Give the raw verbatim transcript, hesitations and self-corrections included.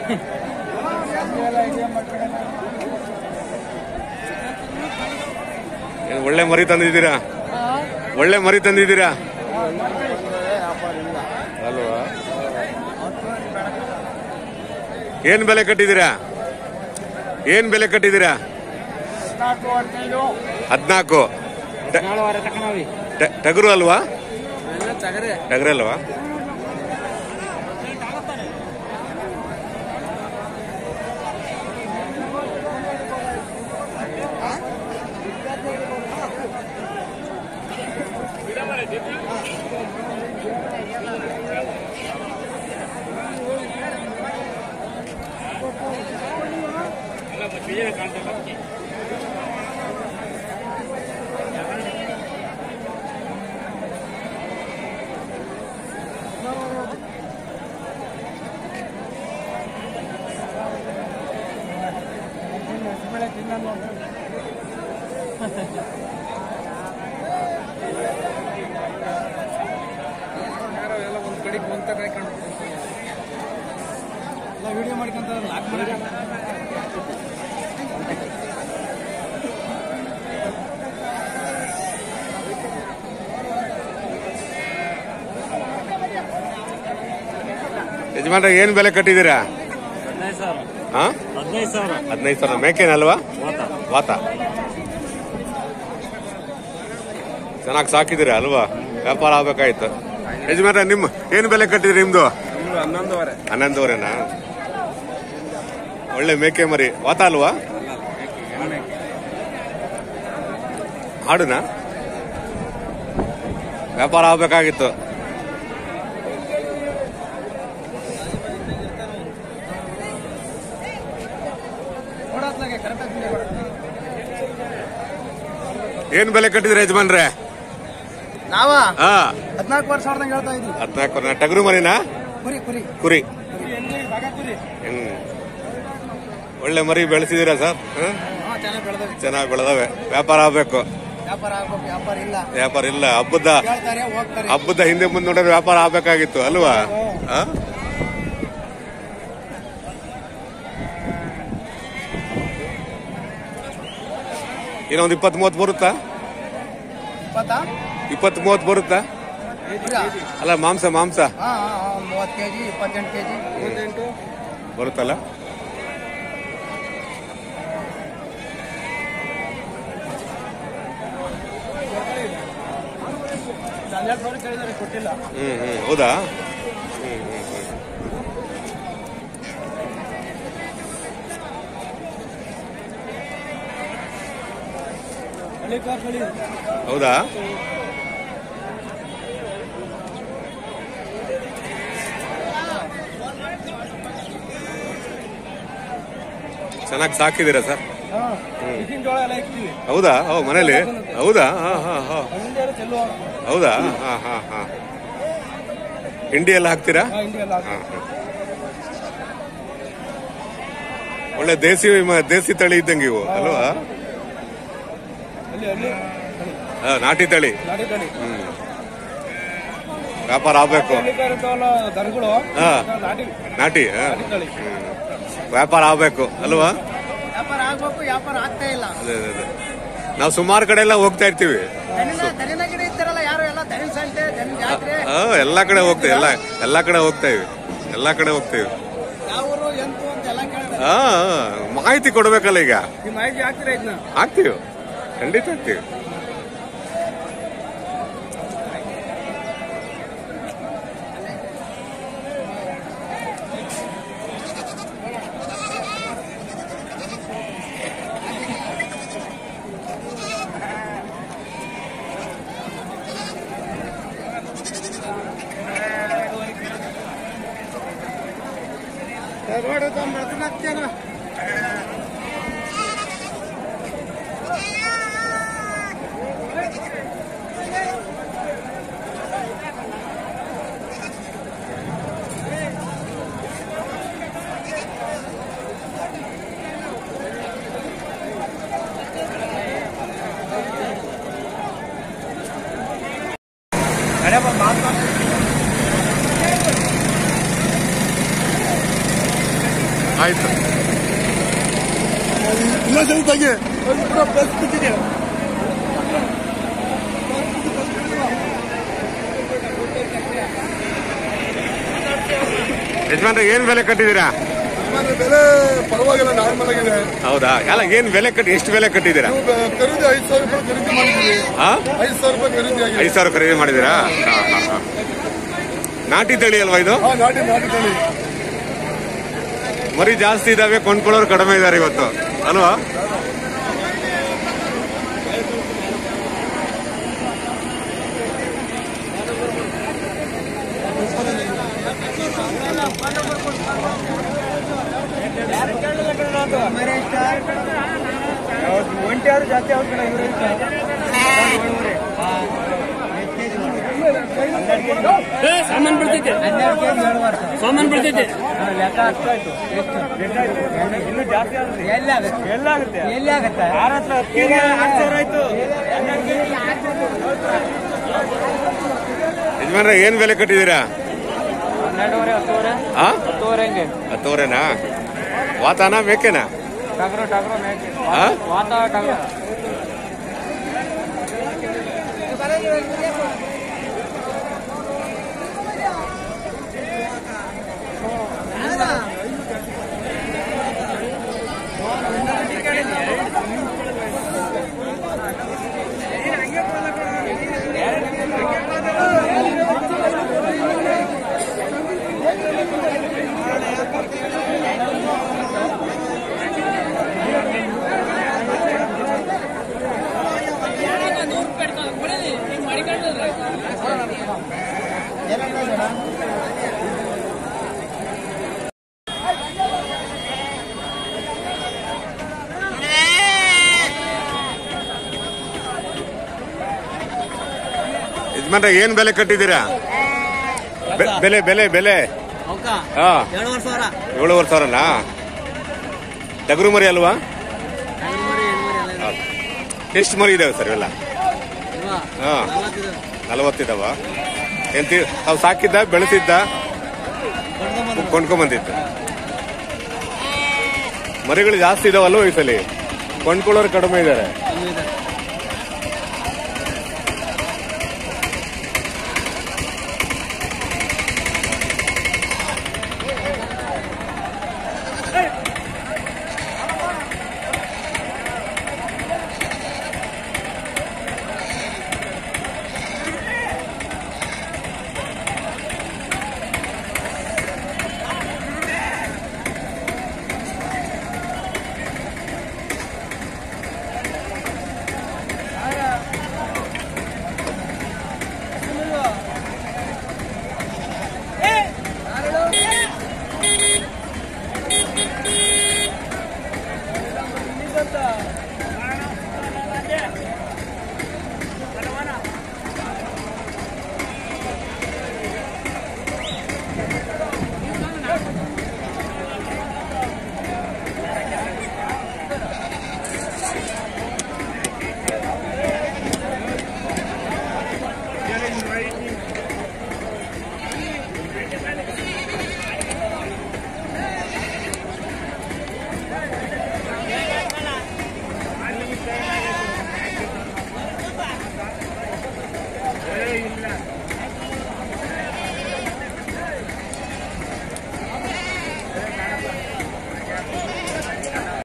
ಒಳ್ಳೆ ಮರಿ ತಂದಿದ್ದೀರಾ? ಒಳ್ಳೆ ಮರಿ ತಂದಿದ್ದೀರಾ ಅಲ್ವಾ? ಏನ್ ಬೆಲೆ ಕಟ್ಟಿದ್ದೀರಾ? ಏನ್ ಬೆಲೆ ಕಟ್ಟಿದ್ದೀರಾ? ಹದ್ನಾಲ್ಕು. ಟಗರು ಅಲ್ವಾ? ಟಗರು ಅಲ್ವಾ? ವಿಡಿಯೋ ಮಾಡ್ಕೊಂತ ಯಜಮಾನ್ರ ಏನ್ ಬೆಲೆ ಕಟ್ಟಿದ್ದೀರಾ? ಹದಿನೈದು ಸಾವಿರ. ಹದಿನೈದು ಸಾವಿರ ಮೇಕೆನಲ್ವಾ? ವಾತ ಚೆನ್ನಾಗಿ ಸಾಕಿದ್ದೀರಾ ಅಲ್ವಾ? ವ್ಯಾಪಾರ ಆಗ್ಬೇಕಾಯ್ತು. ಯಜಮಾನ್ರ ನಿಮ್ ಏನ್ ಬೆಲೆ ಕಟ್ಟಿದ್ರಿ? ನಿಮ್ದು ಹನ್ನೊಂದುವರೆ. ಹನ್ನೊಂದುವರೆನಾ? ಒಳ್ಳೆ ಮೇಕೆ ಮರಿ. ವಾತ ಅಲ್ವಾ? ಹಾಡುನಾ? ವ್ಯಾಪಾರ ಆಗ್ಬೇಕಾಗಿತ್ತು. ಏನ್ ಬೆಲೆ ಕಟ್ಟಿದ್ರೆ ಯಜಮಾನ್ರೆ? ನಾವ ಹಾ ಹದಿನಾಲ್ಕು ವರ್ಷ ಹೊಡೆದಂಗೆ ಹೇಳ್ತಾ ಇದ್ವಿ. ಹದಿನಾಲ್ಕು. ಟಗರು ಮರಿನಾ? ಕುರಿ ಕುರಿ ಕುರಿ. ಹ್ಮ್ ಒಳ್ಳೆ ಮರಿ ಬೆಳೆಸಿದೀರಾ ಸರ್? ಚೆನ್ನಾಗಿ ಬೆಳೆದವೆ. ಚೆನ್ನಾಗಿ ಬೆಳೆದವೆ. ವ್ಯಾಪಾರ ಆಗ್ಬೇಕು. ವ್ಯಾಪಾರ ಆಗ್ಬೇಕು. ವ್ಯಾಪಾರ ಇಲ್ಲ. ವ್ಯಾಪಾರ ಇಲ್ಲ. ಹಬ್ಬದ ಹೇಳ್ತಾರೆ ಹೋಗ್ತಾರೆ. ಹಬ್ಬದ ಹಿಂದೆ ಮುಂದೆ ನೋಡಿದ್ರೆ ವ್ಯಾಪಾರ ಆಗ್ಬೇಕಾಗಿತ್ತು ಅಲ್ವಾ? ಇನ್ನೊಂದು ಇಪ್ಪತ್ ಮೂವತ್ ಬರುತ್ತಾ? ಇಪ್ಪತ್ ಮೂವತ್ ಬರುತ್ತಾ? ಅಲ್ಲ ಮಾಂಸ ಮಾಂಸ ಮೂವತ್ತು ಕೆಜಿ ಇಪ್ಪತ್ತೆಂಟು ಕೆಜಿ ಇಪ್ಪತ್ತೆಂಟು ಬರುತ್ತಲ್ಲ. ಕೊಟ್ಟಿಲ್ಲ. ಹ್ಮ್ ಹ್ಮ್ ಹೌದಾ? ಹ್ಮ್ ಹ್ಮ್ ಹೌದಾ? ಚೆನ್ನಾಗಿ ಸಾಕಿದ್ದೀರಾ ಸರ್? ಹೌದಾ? ಓ ಮನೇಲಿ? ಹೌದಾ? ಹಾ ಹಾ ಹಾ ಹೌದಾ? ಹಾ ಹಾ ಹಾ ಹಿಂಡಿ ಎಲ್ಲ ಹಾಕ್ತೀರಾ? ಒಳ್ಳೆ ದೇಸಿ ದೇಸಿ ತಳಿ ಇದ್ದಂಗೆ ಇವು ಅಲ್ವಾ? ನಾಟಿ ತಳಿ. ಹ್ಮ್ ವ್ಯಾಪಾರ ಆಗ್ಬೇಕು. ನಾಟಿ ವ್ಯಾಪಾರ ಆಗ್ಬೇಕು ಅಲ್ವಾ? ವ್ಯಾಪಾರ ಆಗ್ಬೇಕು. ವ್ಯಾಪಾರ ಆಗ್ತಾ ಇಲ್ಲ. ಅದೇ ಅದೇ ನಾವು ಸುಮಾರು ಕಡೆ ಎಲ್ಲ ಹೋಗ್ತಾ ಇರ್ತೀವಿ. ಎಲ್ಲಾ ಕಡೆ ಹೋಗ್ತೇವೆ. ಎಲ್ಲ ಎಲ್ಲಾ ಕಡೆ ಹೋಗ್ತಾ ಇವಿ. ಎಲ್ಲಾ ಕಡೆ ಹೋಗ್ತೇವೆ. ಹಾ ಮಾಹಿತಿ ಕೊಡ್ಬೇಕಲ್ಲ ಈಗ. ಆಗ್ತೀವಿ ಖಂಡಿತ ಆಗ್ತೀವಿ. अरे बात ಆಯ್ತು. ಇಲ್ಲ ಸರಿತಾಗಿ ಪ್ಲಸ್ ಬಿಟ್ಟಿದೆ. ಯಜಮಾನ್ರೆ ಏನ್ ಬೆಲೆ ಕಟ್ಟಿದ್ದೀರಾ? ಬೆಲೆ ಪರವಾಗಿಲ್ಲ, ನಾರ್ಮಲ್ ಆಗಿದೆ. ಹೌದಾ? ಅಲ್ಲ, ಏನ್ ಬೆಲೆ ಕಟ್ಟಿ ಎಷ್ಟು ಬೆಲೆ ಕಟ್ಟಿದ್ದೀರಾ? ಖರೀದಿ ಐದು ಸಾವಿರ ರೂಪಾಯಿ ಖರೀದಿ ಮಾಡಿದ್ದೀವಿ. ಐದು ಸಾವಿರ ರೂಪಾಯಿ ಖರೀದಿ ಆಗಿದೆ. ಐದು ಸಾವಿರ ಖರೀದಿ ಮಾಡಿದ್ದೀರಾ? ನಾಟಿ ತಳಿ ಅಲ್ವಾ ಇದು? ನಾಟಿ ನಾಟಿ ತಳಿ. ಮರಿ ಜಾಸ್ತಿ ಇದಾವೆ, ಕೊಂಡ್ಕೊಳ್ಳೋರು ಕಡಿಮೆ ಇದಾರೆ ಇವತ್ತು ಅಲ್ವಾ? ಒಂಟಿ ಆದ್ರೂ ಜಾಸ್ತಿ ಆಗುತ್ತೆ. ಸಾಮಾನು ಬಿಡ್ತೈತೆ, ಸಾಮಾನು ಬಿಡ್ತೈತೆ. ಲೆಕ್ಕ ಅಷ್ಟಾಯ್ತು. ಇನ್ನು ಜಾಸ್ತಿ ಆಗುತ್ತೆ. ಎಲ್ಲಿ ಆಗುತ್ತೆ? ಎಲ್ಲ ಆಗುತ್ತೆ. ಎಲ್ಲಿ ಆಗುತ್ತೆ? ಆರು ಹತ್ರ ಹತ್ತು ಸಾವಿರ ಆಯ್ತು. ಯಜಮಾನ್ರೆ ಏನ್ ಬೆಲೆ ಕಟ್ಟಿದ್ದೀರಾ? ಹನ್ನೆರಡುವರೆ ಹತ್ತುವರೆ. ಹತ್ತುವರೆ ಹಂಗೆ. ಹತ್ತುವರೆನಾ? ವಾತಾನ ಮೇಕೆನಾ? ಟಗರು ಟಗರು ಮೇಕೆ. ವಾತ ಟಗರು. ಯಜಮಾನ್ರೆ ಏನ್ ಬೆಲೆ ಕಟ್ಟಿದ್ದೀರಾ? ಬೆಲೆ ಬೆಲೆ ಬೆಲೆ ಹಾ ಏಳುವರೆ ಸಾವಿರನಾ? ಟಗರು ಮರಿ ಅಲ್ವಾ? ಎಷ್ಟು ಮರಿ ಇದಾವೆ ಸರ್ ಇವೆಲ್ಲ? ಹಾ, ನಲವತ್ತಿದಾವ. ಎಂತ ತಾವು ಸಾಕಿದ್ದ, ಬೆಳೆಸಿದ್ದ, ಕೊಂಡ್ಕೊಂಬಂದಿದ್ದ? ಮರಿಗಳು ಜಾಸ್ತಿ ಇದಾವಲ್ವ ಈ ಸಲ, ಕೊಂಡ್ಕೊಳ್ಳೋರು ಕಡಿಮೆ ಇದಾರೆ.